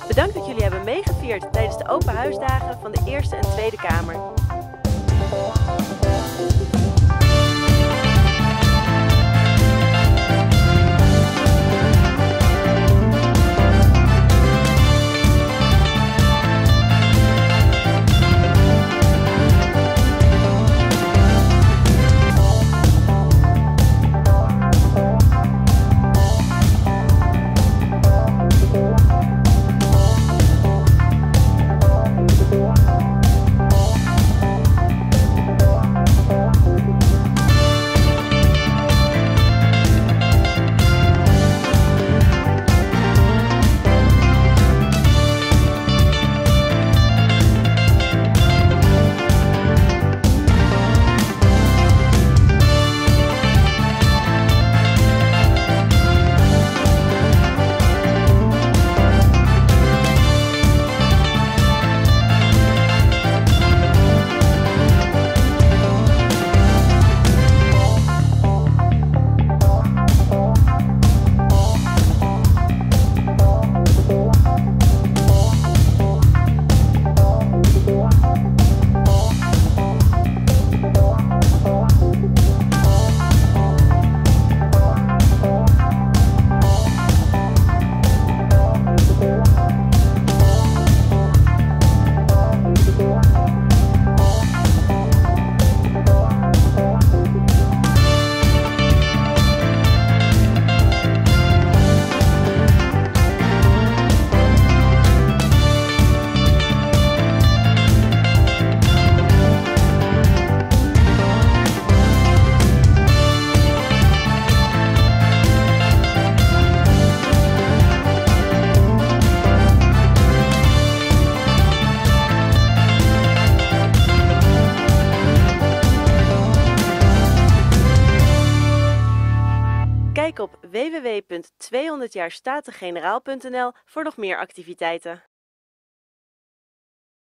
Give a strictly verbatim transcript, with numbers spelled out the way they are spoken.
Bedankt dat jullie hebben meegevierd tijdens de open huisdagen van de Eerste en Tweede Kamer. Kijk op w w w punt tweehonderd jaar Staten-Generaal punt n l voor nog meer activiteiten.